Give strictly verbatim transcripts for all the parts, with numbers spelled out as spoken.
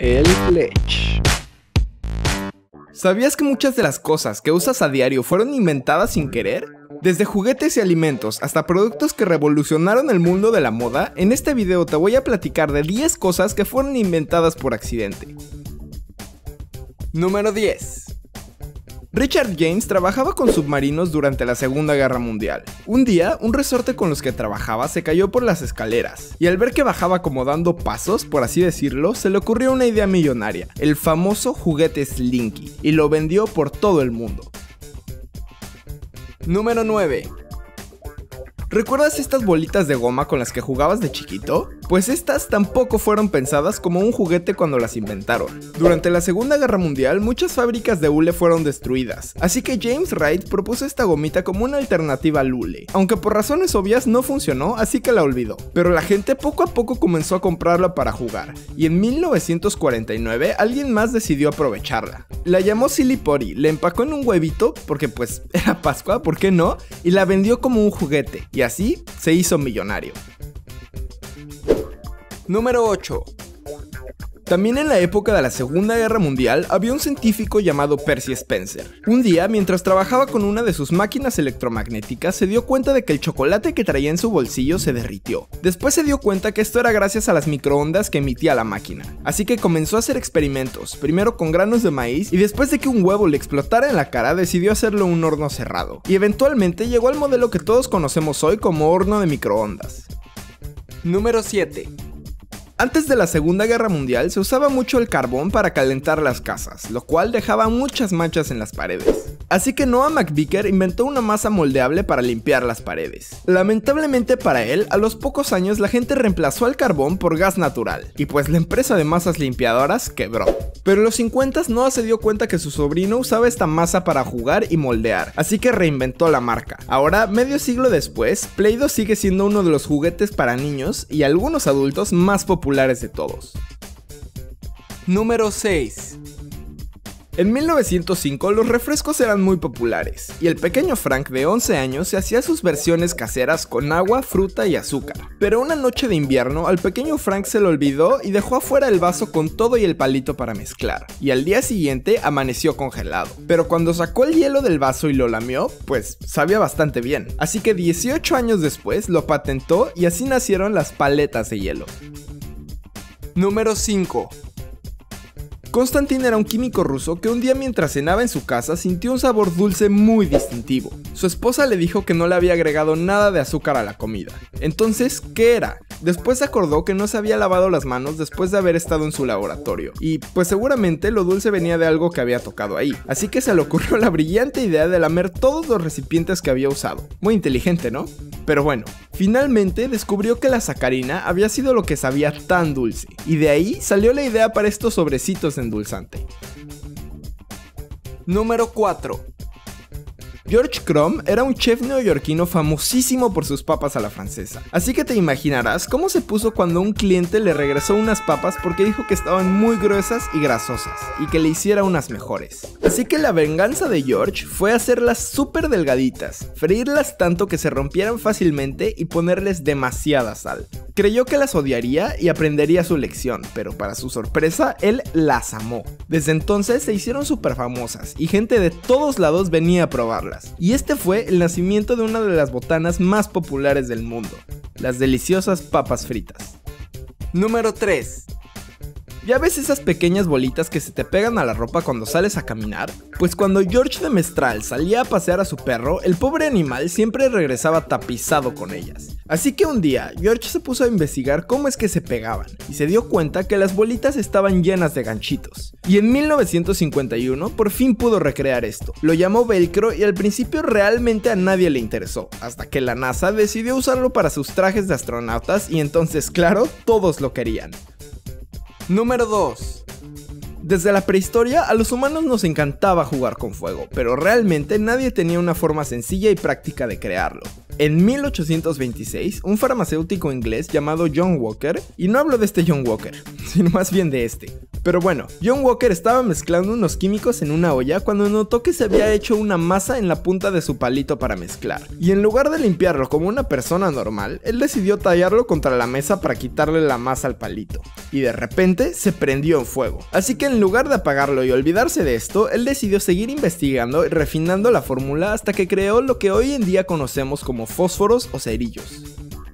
El glitch. ¿Sabías que muchas de las cosas que usas a diario fueron inventadas sin querer? Desde juguetes y alimentos hasta productos que revolucionaron el mundo de la moda, en este video te voy a platicar de diez cosas que fueron inventadas por accidente. Número diez. Richard James trabajaba con submarinos durante la Segunda Guerra Mundial. Un día, un resorte con los que trabajaba se cayó por las escaleras, y al ver que bajaba como dando pasos, por así decirlo, se le ocurrió una idea millonaria, el famoso juguete Slinky, y lo vendió por todo el mundo. Número nueve. ¿Recuerdas estas bolitas de goma con las que jugabas de chiquito? Pues estas tampoco fueron pensadas como un juguete cuando las inventaron. Durante la Segunda Guerra Mundial, muchas fábricas de hule fueron destruidas, así que James Wright propuso esta gomita como una alternativa al hule, aunque por razones obvias no funcionó, así que la olvidó. Pero la gente poco a poco comenzó a comprarla para jugar, y en mil novecientos cuarenta y nueve alguien más decidió aprovecharla. La llamó Silly Putty, la empacó en un huevito, porque pues era Pascua, ¿por qué no? Y la vendió como un juguete, y así se hizo millonario. Número ocho. También en la época de la Segunda Guerra Mundial había un científico llamado Percy Spencer. Un día, mientras trabajaba con una de sus máquinas electromagnéticas, se dio cuenta de que el chocolate que traía en su bolsillo se derritió. Después se dio cuenta que esto era gracias a las microondas que emitía la máquina. Así que comenzó a hacer experimentos, primero con granos de maíz, y después de que un huevo le explotara en la cara, decidió hacerlo en un horno cerrado. Y eventualmente llegó al modelo que todos conocemos hoy como horno de microondas. Número siete. Antes de la Segunda Guerra Mundial se usaba mucho el carbón para calentar las casas, lo cual dejaba muchas manchas en las paredes. Así que Noah McVicker inventó una masa moldeable para limpiar las paredes. Lamentablemente para él, a los pocos años la gente reemplazó al carbón por gas natural, y pues la empresa de masas limpiadoras quebró. Pero en los cincuentas Noah se dio cuenta que su sobrino usaba esta masa para jugar y moldear, así que reinventó la marca. Ahora, medio siglo después, Play-Doh sigue siendo uno de los juguetes para niños y algunos adultos más populares de todos. Número seis. En mil novecientos cinco los refrescos eran muy populares, y el pequeño Frank de once años se hacía sus versiones caseras con agua, fruta y azúcar. Pero una noche de invierno al pequeño Frank se le olvidó y dejó afuera el vaso con todo y el palito para mezclar, y al día siguiente amaneció congelado. Pero cuando sacó el hielo del vaso y lo lamió, pues sabía bastante bien. Así que dieciocho años después lo patentó y así nacieron las paletas de hielo. Número cinco. Konstantin era un químico ruso que un día mientras cenaba en su casa sintió un sabor dulce muy distintivo. Su esposa le dijo que no le había agregado nada de azúcar a la comida. Entonces, ¿qué era? Después se acordó que no se había lavado las manos después de haber estado en su laboratorio, y pues seguramente lo dulce venía de algo que había tocado ahí. Así que se le ocurrió la brillante idea de lamer todos los recipientes que había usado. Muy inteligente, ¿no? Pero bueno, finalmente descubrió que la sacarina había sido lo que sabía tan dulce, y de ahí salió la idea para estos sobrecitos de endulzante. Número cuatro. George Crumb era un chef neoyorquino famosísimo por sus papas a la francesa. Así que te imaginarás cómo se puso cuando un cliente le regresó unas papas porque dijo que estaban muy gruesas y grasosas, y que le hiciera unas mejores. Así que la venganza de George fue hacerlas súper delgaditas, freírlas tanto que se rompieran fácilmente y ponerles demasiada sal. Creyó que las odiaría y aprendería su lección, pero para su sorpresa, él las amó. Desde entonces se hicieron súper famosas y gente de todos lados venía a probarlas. Y este fue el nacimiento de una de las botanas más populares del mundo, las deliciosas papas fritas. Número tres. ¿Ya ves esas pequeñas bolitas que se te pegan a la ropa cuando sales a caminar? Pues cuando George de Mestral salía a pasear a su perro, el pobre animal siempre regresaba tapizado con ellas. Así que un día, George se puso a investigar cómo es que se pegaban, y se dio cuenta que las bolitas estaban llenas de ganchitos. Y en mil novecientos cincuenta y uno por fin pudo recrear esto. Lo llamó Velcro y al principio realmente a nadie le interesó, hasta que la NASA decidió usarlo para sus trajes de astronautas y entonces, claro, todos lo querían. Número dos. Desde la prehistoria a los humanos nos encantaba jugar con fuego, pero realmente nadie tenía una forma sencilla y práctica de crearlo. En mil ochocientos veintiséis, un farmacéutico inglés llamado John Walker, y no hablo de este John Walker, sino más bien de este, Pero bueno, John Walker estaba mezclando unos químicos en una olla cuando notó que se había hecho una masa en la punta de su palito para mezclar. Y en lugar de limpiarlo como una persona normal, él decidió tallarlo contra la mesa para quitarle la masa al palito. Y de repente se prendió en fuego. Así que en lugar de apagarlo y olvidarse de esto, él decidió seguir investigando y refinando la fórmula hasta que creó lo que hoy en día conocemos como fósforos o cerillos.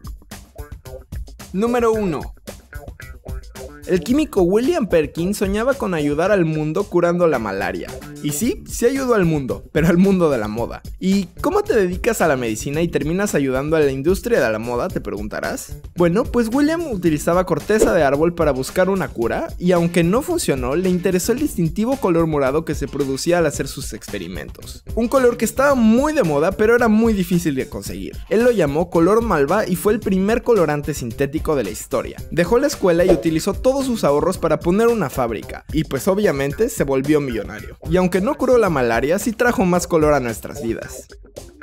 Número uno. El químico William Perkins soñaba con ayudar al mundo curando la malaria. Y sí, sí ayudó al mundo, pero al mundo de la moda. ¿Y cómo te dedicas a la medicina y terminas ayudando a la industria de la moda?, te preguntarás. Bueno, pues William utilizaba corteza de árbol para buscar una cura, y aunque no funcionó, le interesó el distintivo color morado que se producía al hacer sus experimentos. Un color que estaba muy de moda, pero era muy difícil de conseguir. Él lo llamó color malva y fue el primer colorante sintético de la historia. Dejó la escuela y utilizó todo sus ahorros para poner una fábrica, y pues obviamente se volvió millonario. Y aunque no curó la malaria, sí trajo más color a nuestras vidas.